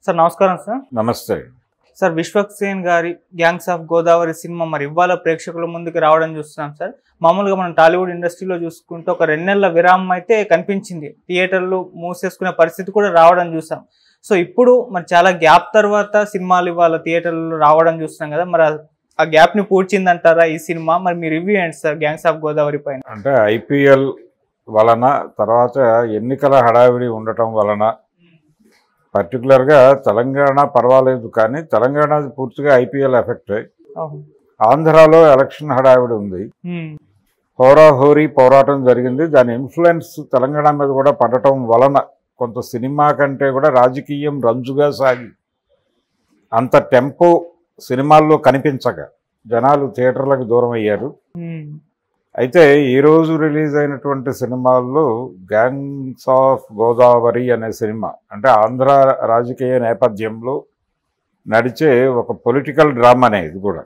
Sir నమస్కారం sir. నమస్తే sir Vishwaksen గారి గ్యాంగ్స్ ఆఫ్ గోదావరి సినిమా మరి ఇవాళ ప్రేక్షకుల ముందుకు రావడం చూస్తున్నాం సార్. మామూలుగా మనం టాలీవుడ్ ఇండస్ట్రీలో చూసుకుంటే ఒక 2 నెలల విరామం అయితే కనిపించింది, థియేటర్లు మూసేసుకునే పరిస్థితి కూడా రావడం చూసాం. సో ఇప్పుడు మరి చాలా గ్యాప్ తర్వాత సినిమాలు ఇవాళ థియేటర్లో రావడం చూస్తున్నాం కదా, మరి ఆ గ్యాప్ ని పూడ్చిందంటారా ఈ సినిమా? మరి మీ రివ్యూ ఏంటి సార్ గ్యాంగ్స్ ఆఫ్ గోదావరి పైన? అంటే ఐపీఎల్ వలన తర్వాత ఎన్నికల హడావిడి ఉండటం వలన పర్టికులర్గా తెలంగాణ పర్వాలేదు, కానీ తెలంగాణ పూర్తిగా ఐపీఎల్ ఎఫెక్ట్. ఆంధ్రాలో ఎలక్షన్ హడావిడి ఉంది, హోరాహోరీ పోరాటం జరిగింది. దాని ఇన్ఫ్లుయెన్స్ తెలంగాణ మీద కూడా పడటం వలన కొంత సినిమా కంటే కూడా రాజకీయం రంజుగా సాగి అంత టెంపో సినిమాల్లో కనిపించక జనాలు థియేటర్లకు దూరం అయ్యారు. అయితే ఈరోజు రిలీజ్ అయినటువంటి సినిమాల్లో గ్యాంగ్స్ ఆఫ్ గోదావరి అనే సినిమా అంటే ఆంధ్ర రాజకీయ నేపథ్యంలో నడిచే ఒక పొలిటికల్ డ్రామానే. ఇది కూడా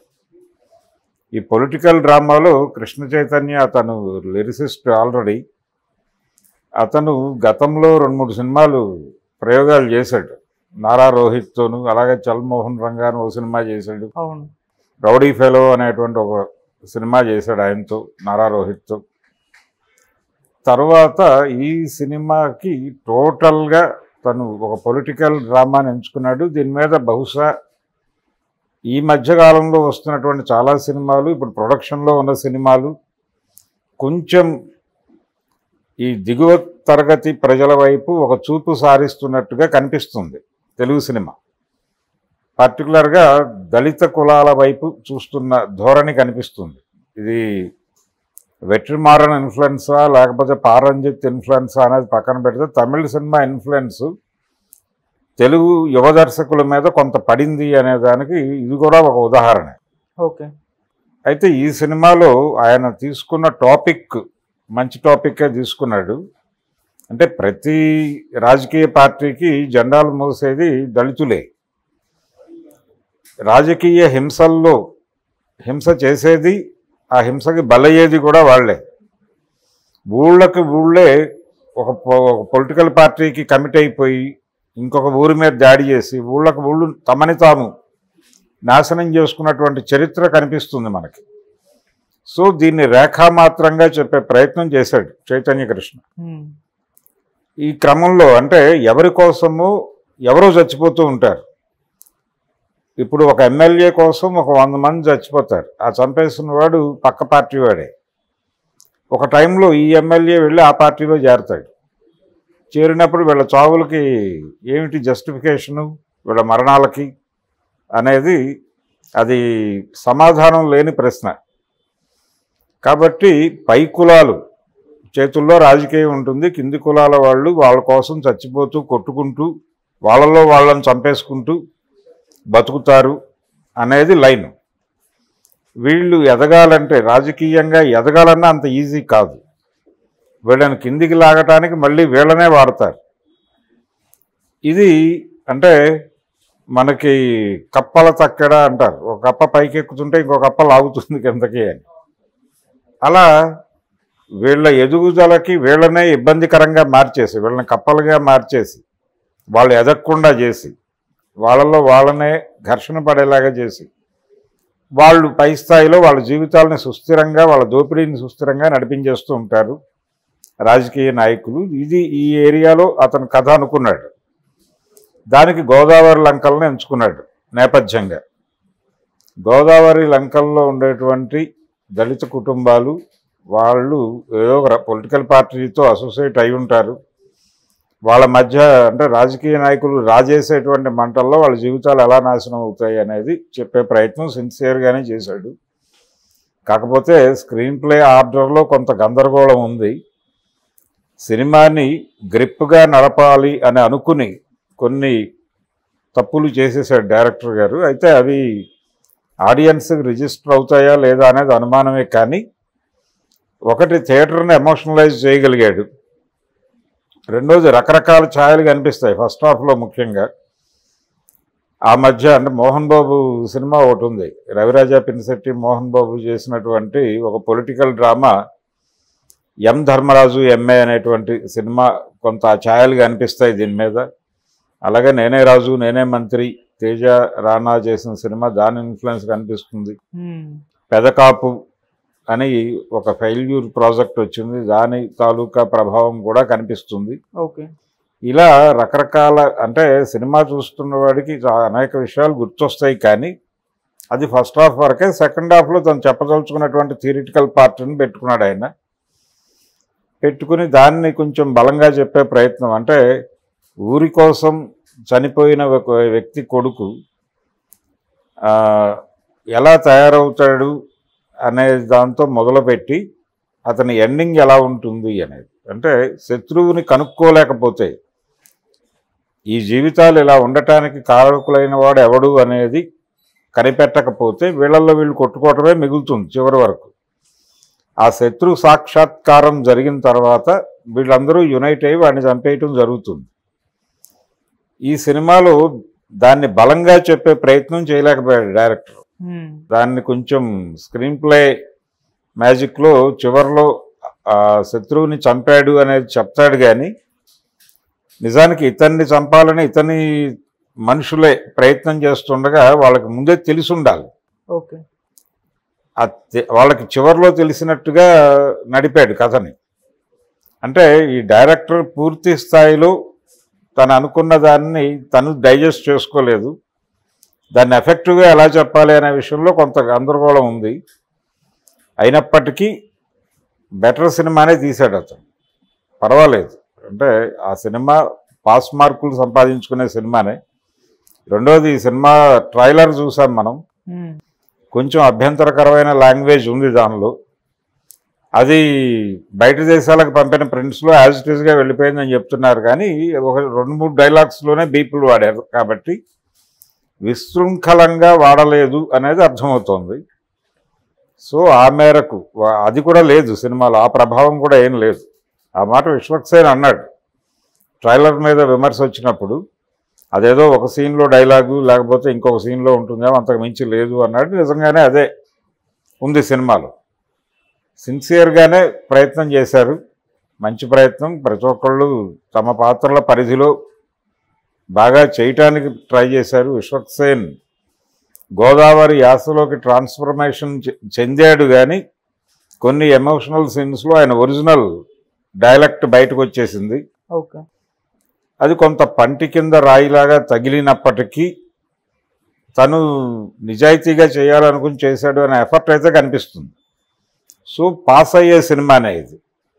ఈ పొలిటికల్ డ్రామాలో కృష్ణ చైతన్య అతను లిరిసిస్ట్ ఆల్రెడీ. అతను గతంలో 2-3 సినిమాలు ప్రయోగాలు చేశాడు నారా రోహిత్తోను, అలాగే చల్మోహన్ రంగాను ఒక సినిమా చేశాడు, రౌడీ ఫెలో అనేటువంటి ఒక సినిమా చేశాడు ఆయనతో, నారా రోహిత్తో. తర్వాత ఈ సినిమాకి టోటల్గా తను ఒక పొలిటికల్ డ్రామాని ఎంచుకున్నాడు. దీని మీద బహుశా ఈ మధ్యకాలంలో వస్తున్నటువంటి చాలా సినిమాలు, ఇప్పుడు ప్రొడక్షన్లో ఉన్న సినిమాలు కొంచెం ఈ దిగువ తరగతి ప్రజల వైపు ఒక చూపు సారిస్తున్నట్టుగా కనిపిస్తుంది తెలుగు సినిమా. పర్టికులర్గా దళిత కులాల వైపు చూస్తున్న ధోరణి కనిపిస్తుంది. ఇది వెట్రిమారన్ ఇన్ఫ్లుయెన్సా లేకపోతే పారంజిత్ ఇన్ఫ్లుయెన్సా అనేది పక్కన పెడితే తమిళ సినిమా ఇన్ఫ్లుయెన్స్ తెలుగు యువ దర్శకుల మీద కొంత పడింది అనే దానికి ఇది కూడా ఒక ఉదాహరణ. ఓకే. అయితే ఈ సినిమాలో ఆయన తీసుకున్న టాపిక్ మంచి టాపిక్కే తీసుకున్నాడు. అంటే ప్రతి రాజకీయ పార్టీకి జెండాలు మోసేది దళితులే. రాజకీయ హింసల్లో హింస చేసేది, ఆ హింసకి బలయ్యేది కూడా వాళ్లే. ఊళ్ళకి ఊళ్ళే ఒక పొలిటికల్ పార్టీకి కమిట్ అయిపోయి ఇంకొక ఊరి మీద దాడి చేసి ఊళ్ళకి ఊళ్ళు తమని తాము నాశనం చేసుకున్నటువంటి చరిత్ర కనిపిస్తుంది మనకి. సో దీన్ని రేఖామాత్రంగా చెప్పే ప్రయత్నం చేశాడు చైతన్య కృష్ణ. ఈ క్రమంలో అంటే ఎవరి కోసము ఎవరో చచ్చిపోతూ ఉంటారు. ఇప్పుడు ఒక ఎమ్మెల్యే కోసం ఒక 100 మంది చచ్చిపోతారు. ఆ చంపేసిన వాడు పక్క పార్టీ వాడే. ఒక టైంలో ఈ ఎమ్మెల్యే వెళ్ళి ఆ పార్టీలో చేరతాడు. చేరినప్పుడు వీళ్ళ చావులకి ఏమిటి జస్టిఫికేషను, వీళ్ళ మరణాలకి అనేది అది సమాధానం లేని ప్రశ్న. కాబట్టి పై కులాలు చేతుల్లో రాజకీయం ఉంటుంది, కింది కులాల వాళ్ళు వాళ్ళ కోసం చచ్చిపోతూ కొట్టుకుంటూ వాళ్ళలో వాళ్ళని చంపేసుకుంటూ బతుకుతారు అనేది లైన్. వీళ్ళు ఎదగాలంటే రాజకీయంగా ఎదగాలన్నా అంత ఈజీ కాదు. వీళ్ళని కిందికి లాగటానికి మళ్ళీ వీళ్ళనే వాడతారు. ఇది అంటే మనకి కప్పల తక్కడ అంటారు, ఒక కప్ప పైకి ఎక్కుతుంటే ఇంకో కప్ప లాగుతుంది కిందకి అని. అలా వీళ్ళ ఎదుగుదలకి వీళ్ళనే ఇబ్బందికరంగా మార్చేసి, వీళ్ళని కప్పలుగా మార్చేసి, వాళ్ళు ఎదగకుండా చేసి, వాళ్ళలో వాళ్ళనే ఘర్షణ పడేలాగా చేసి వాళ్ళు పై స్థాయిలో వాళ్ళ జీవితాలని సుస్థిరంగా, వాళ్ళ దోపిడీని సుస్థిరంగా నడిపించేస్తూ ఉంటారు రాజకీయ నాయకులు. ఇది ఈ ఏరియాలో అతను కథ అనుకున్నాడు. దానికి గోదావరి లంకలను ఎంచుకున్నాడు నేపథ్యంగా. గోదావరి లంకల్లో ఉండేటువంటి దళిత కుటుంబాలు వాళ్ళు ఏదో ఒక పొలిటికల్ పార్టీతో అసోసియేట్ అయి ఉంటారు. వాళ్ళ మధ్య అంటే రాజకీయ నాయకులు రాజేసేటువంటి మంటల్లో వాళ్ళ జీవితాలు ఎలా నాశనం అవుతాయి అనేది చెప్పే ప్రయత్నం సిన్సియర్గానే చేశాడు. కాకపోతే స్క్రీన్ ప్లే ఆర్డర్లో కొంత గందరగోళం ఉంది. సినిమాని గ్రిప్గా నడపాలి అని అనుకుని కొన్ని తప్పులు చేసేసాడు డైరెక్టర్ గారు. అయితే అవి ఆడియన్స్కి రిజిస్టర్ అవుతాయా లేదా అనేది అనుమానమే. కానీ ఒకటి, థియేటర్ని ఎమోషనలైజ్ చేయగలిగాడు. రెండోది, రకరకాల ఛాయలు కనిపిస్తాయి ఫస్ట్ హాఫ్లో ముఖ్యంగా. ఆ మధ్య అంటే మోహన్ బాబు సినిమా ఒకటి ఉంది, రవిరాజా పినిశెట్టి మోహన్ బాబు చేసినటువంటి ఒక political drama M Dharmaraju MA అనేటువంటి సినిమా కొంత ఛాయలు కనిపిస్తాయి దీని మీద. అలాగే నేనే రాజు నేనే మంత్రి తేజ రానా చేసిన సినిమా దాని ఇన్ఫ్లుయెన్స్ కనిపిస్తుంది. పెదకాపు అని ఒక ఫెయిల్యూర్ ప్రాజెక్ట్ వచ్చింది, దాని తాలూకా ప్రభావం కూడా కనిపిస్తుంది. ఓకే. ఇలా రకరకాల అంటే సినిమా చూస్తున్న వాడికి అనేక విషయాలు గుర్తొస్తాయి, కానీ అది ఫస్ట్ హాఫ్ వరకే. సెకండ్ హాఫ్లో తను చెప్పదలుచుకున్నటువంటి థియరిటికల్ పార్ట్ని పెట్టుకున్నాడు ఆయన. పెట్టుకుని దాన్ని కొంచెం బలంగా చెప్పే ప్రయత్నం, అంటే ఊరి కోసం చనిపోయిన ఒక వ్యక్తి కొడుకు ఎలా తయారవుతాడు అనే దాంతో మొదలుపెట్టి అతని ఎండింగ్ ఎలా ఉంటుంది అనేది, అంటే శత్రువుని కనుక్కోలేకపోతే ఈ జీవితాలు ఇలా ఉండటానికి కారకులైన వాడు ఎవడు అనేది కనిపెట్టకపోతే వీళ్ళల్లో వీళ్ళు కొట్టుకోవటమే మిగులుతుంది చివరి వరకు. ఆ శత్రు సాక్షాత్కారం జరిగిన తర్వాత వీళ్ళందరూ యునైట్ అయ్యి వాడిని చంపేయటం జరుగుతుంది. ఈ సినిమాలో దాన్ని బలంగా చెప్పే ప్రయత్నం చేయలేకపోయాడు డైరెక్టర్. దాన్ని కొంచెం స్క్రీన్ ప్లే మ్యాజిక్లో చివరిలో శత్రువుని చంపాడు అనేది చెప్తాడు, కానీ నిజానికి ఇతన్ని చంపాలని ఇతని మనుషులే ప్రయత్నం చేస్తుండగా వాళ్ళకి ముందే తెలిసి ఉండాలి. ఓకే. వాళ్ళకి చివరిలో తెలిసినట్టుగా నడిపాడు కథని. అంటే ఈ డైరెక్టర్ పూర్తి స్థాయిలో తను అనుకున్న దాన్ని తను డైజెస్ట్ చేసుకోలేదు. దాన్ని ఎఫెక్టివ్గా ఎలా చెప్పాలి అనే విషయంలో కొంత గందరగోళం ఉంది. అయినప్పటికీ బెటర్ సినిమానే తీశాడు అతను, పర్వాలేదు. అంటే ఆ సినిమా పాస్ మార్కులు సంపాదించుకునే సినిమానే. రెండోది, ఈ సినిమా ట్రైలర్ చూసాం మనం, కొంచెం అభ్యంతరకరమైన లాంగ్వేజ్ ఉంది దానిలో. అది బయట దేశాలకు పంపిన ప్రింట్స్లో యాజ్ ఇట్ ఈస్గా వెళ్ళిపోయిందని చెప్తున్నారు, కానీ ఒక 2-3 డైలాగ్స్లోనే బీపుల్ వాడారు కాబట్టి విశృంఖలంగా వాడలేదు అనేది అర్థమవుతోంది. సో ఆ మేరకు అది కూడా లేదు సినిమాలో, ఆ ప్రభావం కూడా ఏం లేదు. ఆ మాట విశ్వక్సేన్ అన్నాడు ట్రైలర్ మీద విమర్శ వచ్చినప్పుడు. అదేదో ఒక సీన్లో డైలాగు లేకపోతే ఇంకొక సీన్లో ఉంటుందేమో, అంతకు మించి లేదు అన్నాడు. నిజంగానే అదే ఉంది సినిమాలో. సిన్సియర్గానే ప్రయత్నం చేశారు, మంచి ప్రయత్నం. ప్రతి ఒక్కళ్ళు తమ పాత్రల పరిధిలో బాగా చేయటానికి ట్రై చేశారు. విశ్వక్సేన్ గోదావరి యాసలోకి ట్రాన్స్ఫర్మేషన్ చెందాడు, కానీ కొన్ని ఎమోషనల్ సీన్స్లో ఆయన ఒరిజినల్ డైలెక్ట్ బయటకు వచ్చేసింది. ఓకే. అది కొంత పంటి కింద రాయిలాగా తగిలినప్పటికీ తను నిజాయితీగా చేయాలనుకుని చేశాడు అనే ఎఫర్ట్ అయితే కనిపిస్తుంది. సో పాస్ అయ్యే సినిమానే ఇది.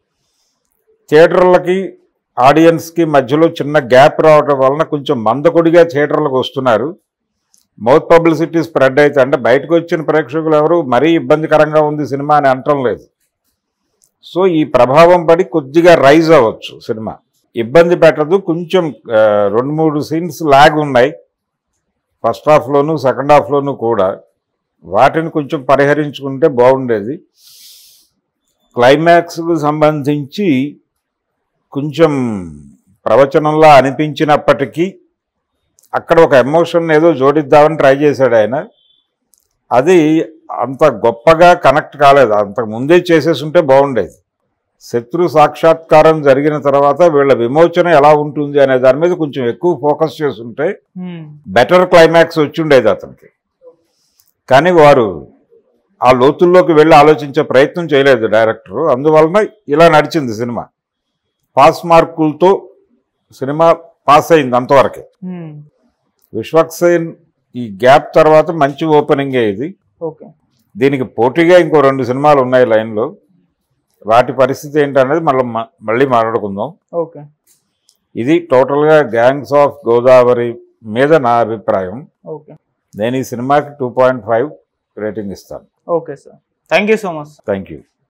థియేటర్లకి ఆడియన్స్కి మధ్యలో చిన్న గ్యాప్ రావడం వలన కొంచెం మందకొడిగా థియేటర్లకు వస్తున్నారు. మౌత్ పబ్లిసిటీ స్ప్రెడ్ అయితే, అంటే బయటకు వచ్చిన ప్రేక్షకులు ఎవరు మరీ ఇబ్బందికరంగా ఉంది సినిమా అని అనటం లేదు. సో ఈ ప్రభావం పడి కొద్దిగా రైజ్ అవ్వచ్చు సినిమా, ఇబ్బంది పెట్టదు. కొంచెం 2-3 సీన్స్ లాగ్ ఉన్నాయి ఫస్ట్ హాఫ్లోను సెకండ్ హాఫ్లోనూ కూడా, వాటిని కొంచెం పరిహరించుకుంటే బాగుండేది. క్లైమాక్స్కు సంబంధించి కొంచెం ప్రవచనంలా అనిపించినప్పటికీ అక్కడ ఒక ఎమోషన్ ఏదో జోడిద్దామని ట్రై చేశాడు ఆయన. అది అంత గొప్పగా కనెక్ట్ కాలేదు, అంతకు ముందే చేసేసుంటే బాగుండేది. శత్రు సాక్షాత్కారం జరిగిన తర్వాత వీళ్ళ విమోచన ఎలా ఉంటుంది అనే దాని మీద కొంచెం ఎక్కువ ఫోకస్ చేస్తుంటే బెటర్ క్లైమాక్స్ వచ్చి ఉండేది అతనికి. కానీ వారు ఆ లోతుల్లోకి వెళ్ళి ఆలోచించే ప్రయత్నం చేయలేదు డైరెక్టరు. అందువలన ఇలా నడిచింది సినిమా. పాస్ మార్కులతో సినిమా పాస్ అయింది అంతవరకే. విశ్వక్సేన్ ఈ గ్యాప్ తర్వాత మంచి ఓపెనింగే ఇది. ఓకే. దీనికి పోటీగా ఇంకో 2 సినిమాలు ఉన్నాయి లైన్లో, వాటి పరిస్థితి ఏంటనేది మళ్ళీ మాట్లాడుకుందాం. ఓకే. ఇది టోటల్గా గ్యాంగ్స్ ఆఫ్ గోదావరి మీద నా అభిప్రాయం. ఓకే. నేను ఈ సినిమాకి 2.5 రేటింగ్ ఇస్తాను. Okay sir, thank you so much. Thank you.